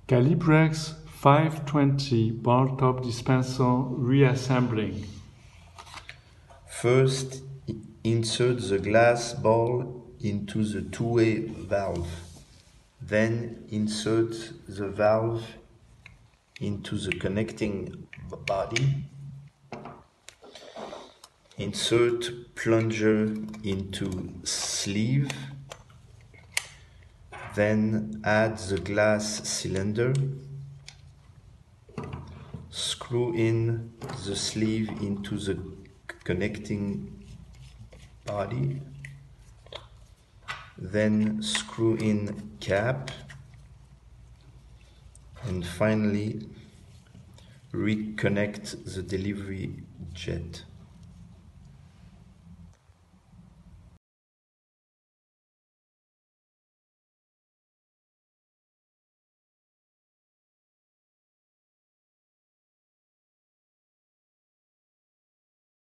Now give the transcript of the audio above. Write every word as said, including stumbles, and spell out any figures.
Calibrex five twenty bar top dispenser reassembling. First, insert the glass ball into the two-way valve. Then insert the valve into the connecting body. Insert plunger into sleeve. Then add the glass cylinder. Screw in the sleeve into the connecting body. Then screw in cap. And finally, reconnect the delivery jet.